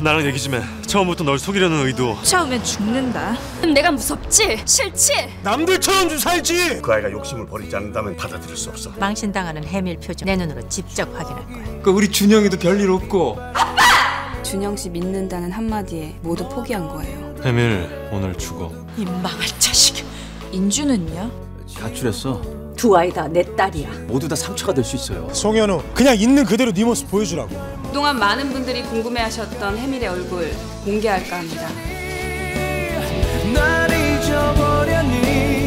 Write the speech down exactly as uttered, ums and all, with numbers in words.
나랑 얘기 좀 해. 처음부터 널 속이려는 의도. 처음엔 죽는다. 내가 무섭지? 싫지? 남들처럼 좀 살지. 그 아이가 욕심을 버리지 않는다면 받아들일 수 없어. 망신당하는 해밀 표정 내 눈으로 직접 확인할 거야. 그 우리 준영이도 별일 없고. 준영 씨 믿는다는 한마디에 모두 포기한 거예요. 해밀 오늘 죽어. 이 망할 자식. 인주는요? 가출했어. 두 아이 다 내 딸이야. 모두 다 상처가 될 수 있어요. 송현우, 그냥 있는 그대로 네 모습 보여주라고. 그동안 많은 분들이 궁금해하셨던 해밀의 얼굴 공개할까 합니다. 날 잊어버렸니?